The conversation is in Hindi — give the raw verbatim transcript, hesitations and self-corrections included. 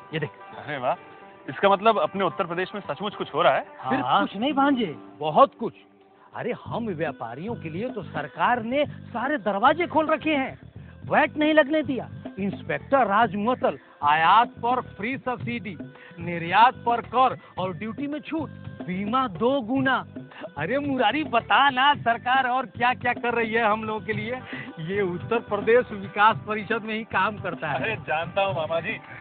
ये देख। अरे वाह, इसका मतलब अपने उत्तर प्रदेश में सचमुच कुछ हो रहा है। हाँ। फिर कुछ नहीं भांजे, बहुत कुछ। अरे हम व्यापारियों के लिए तो सरकार ने सारे दरवाजे खोल रखे हैं। वैट नहीं लगने दिया, इंस्पेक्टर राज मुअत्तल, आयात पर फ्री सब्सिडी, निर्यात पर कर और ड्यूटी में छूट, बीमा दो गुना। अरे मुरारी बता ना, सरकार और क्या क्या कर रही है हम लोगों के लिए। ये उत्तर प्रदेश विकास परिषद में ही काम करता है। अरे जानता हूँ मामा जी,